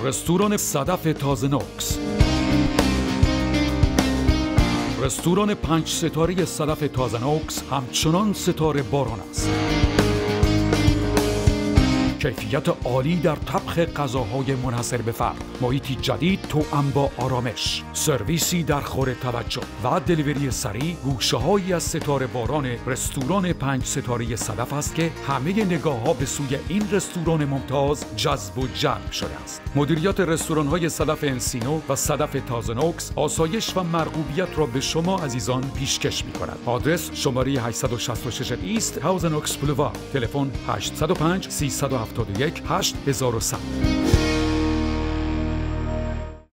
رستوران صدف تازه نوکس. رستوران 5 ستاره صدف تازه نوکس همچنان ستاره باران است. کیفیت عالی در طبخ غذاهای منحصر به فرد، محیطی جدید توأم با آرامش، سرویسی در خور توجه و دلیوری سریع. گوشه‌هایی از ستاره باران رستوران 5 ستاره صدف است که همه نگاه‌ها به سوی این رستوران ممتاز جذب و جلب شده است. مدیریت رستوران‌های صدف انسینو و صدف تازه نوکس آسایش و مرغوبیت را به شما عزیزان پیشکش می‌کند. آدرس شماره 866 ایست هاوزن اوکس بولوار، تلفن 805 371 8100.